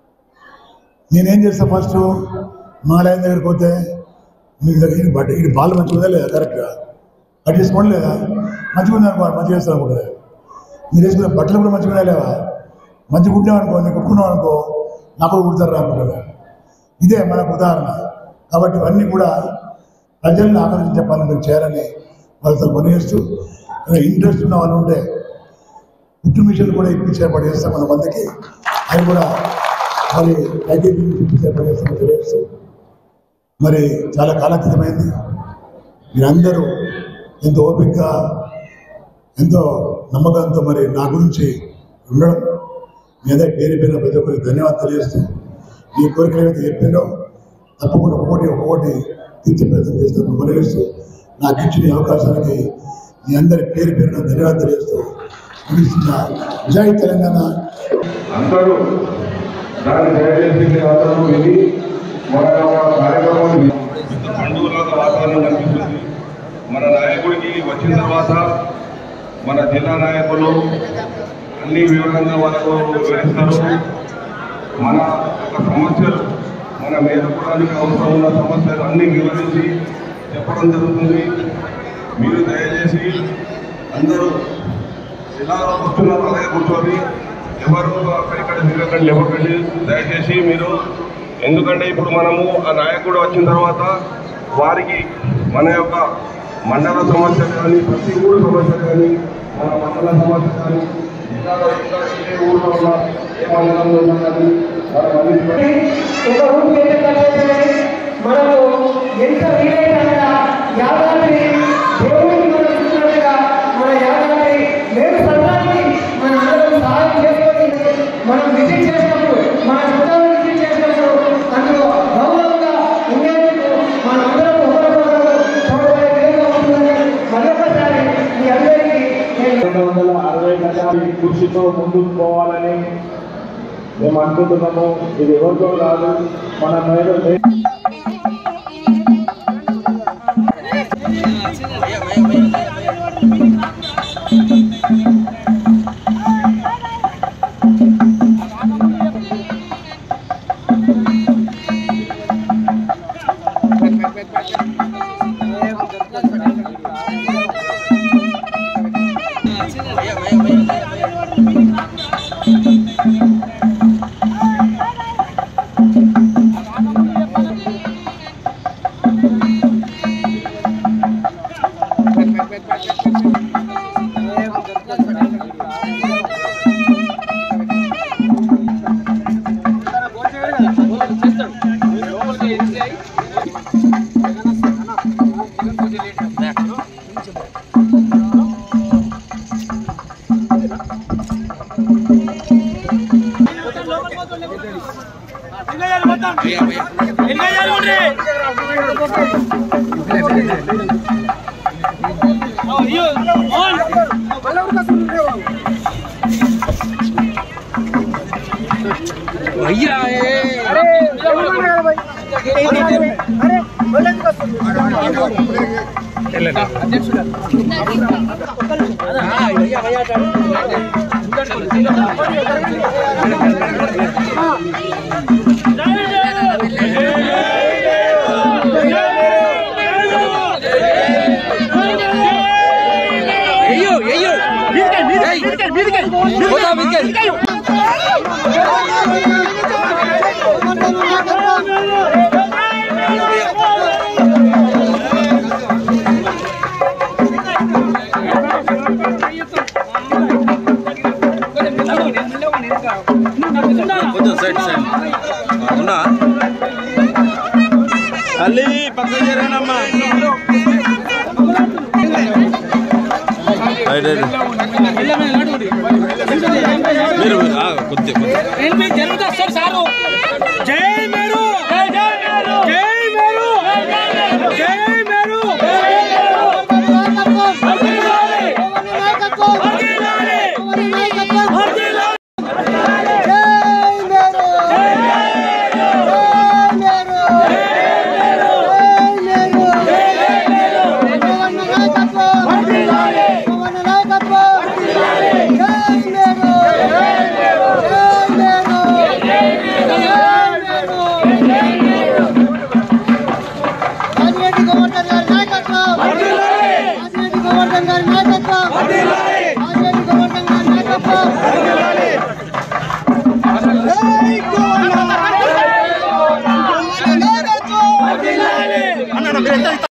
నేనేం చేస్తాను ఫస్ట్ మాలయం దగ్గరికి పోతే మీకు దగ్గర ఈ బట్ట ఈ బాల్ మంచిగా ఉందా లేదా కరెక్ట్గా కట్ చేసుకోండి లేదా మంచిగా ఉందనుకో మంచిగా చేస్తాను అనుకుంటుంది. మీరు వేసుకున్న బట్టలు కూడా మంచిగా లేవా మంచిగా కుట్టామనుకో నేను కుట్టుకున్నాం అనుకో నాకు కూడా కుడతారు అనుకుంటారు. ఇదే మనకు ఉదాహరణ. కాబట్టి ఇవన్నీ కూడా ప్రజల్ని ఆకర్షించే పనులు మీరు చేయాలని వాళ్ళతో పనిచేస్తూ ఇంట్రెస్ట్ ఉన్న వాళ్ళు ఉంటే కుట్టు మిషన్లు కూడా ఇప్పించే పని చేస్తాం కొంతమందికి. అది కూడా మరి అయితే ఇప్పించే పని చేస్తామని తెలియజేస్తూ మరి చాలా కాలతీతమైంది. మీరందరూ ఎంతో ఓపికగా ఎంతో నమ్మకంతో మరి నా గురించి ఉండడం మీ అందరి పేరు పేరున ప్రతి ఒక్కరికి ధన్యవాదాలు తెలియజేస్తూ మీ కోరికలు ఏమైతే చెప్పిందో తప్పకుండా ఒక్కొక్కటి ఒక్కొక్కటి తీర్చే ప్రయత్నం చేస్తాను తెలియజేస్తూ నాకు ఇచ్చిన అవకాశానికి మీ అందరి పేరు పేరున ధన్యవాదాలు తెలియజేస్తూ ముగిస్తున్న జై తెలంగాణ. అందరూ దాన్ని దయచేసి అందరూ విని మన కార్యక్రమం పండుగలాగా వాతావరణం కనిపిస్తుంది. మన నాయకుడికి వచ్చిన తర్వాత మన జిల్లా నాయకులు అన్ని వివరంగా వాళ్ళకు వివరిస్తారు. మన యొక్క సమస్యలు మన మేలుకోవడానికి అవసరం ఉన్న సమస్యలు అన్నీ వివరించి చెప్పడం జరుగుతుంది. మీరు దయచేసి అందరూ ఎలా కూర్చున్నారు అలాగే కూర్చొని ఎవరు అక్కడిక్కడ తిరగకండి లేవకండి దయచేసి మీరు. ఎందుకంటే ఇప్పుడు మనము ఆ నాయకుడు వచ్చిన తర్వాత వారికి మన యొక్క మండల సమస్య కానీ ప్రతి ఊరు సమస్య కానీ మన మండల సమస్య కానీ జిల్లాలో ఇంకా ఏ ఊళ్ళో ఉన్నా ఏ మండలంలో ఉన్నా కానీ ఒక ఊరు మనకు ఎంత వీలైనంత యాదాద్రి దేవుడికి మనం ఇస్తున్నట్టుగా మన యాదాద్రి లేదు సంతానికి మన అందరం సహాయం చేసుకొని మనం విజిట్ చేసినప్పుడు మన చుట్టాలను విజిట్ చేసినప్పుడు అందులో గౌరవంగా ఉండేందుకు మన అందరం ఒకరికొకరు తోడ్పడే విధంగా ఉంటుందని మరొకసారి మీ అందరికీ రెండు వందల అరవై గజాల కృషితో ముందుకు పోవాలని మేము అనుకుంటున్నాము. ఇది ఎవరితో కాదు మన మీద అల్లి పక్క చేరానమ్మా మీరు కొద్దిగా జరుగుతా సార్ సారు జై మేరు జై మేరు జై మేరు జై మేరు నాయకత్వం పెడతా